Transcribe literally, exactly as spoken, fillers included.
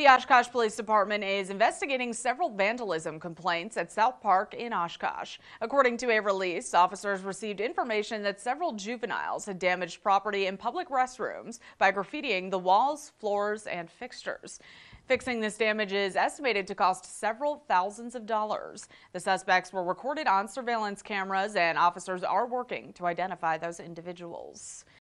The Oshkosh Police Department is investigating several vandalism complaints at South Park in Oshkosh. According to a release, officers received information that several juveniles had damaged property in public restrooms by graffitiing the walls, floors, and fixtures. Fixing this damage is estimated to cost several thousands of dollars. The suspects were recorded on surveillance cameras, and officers are working to identify those individuals.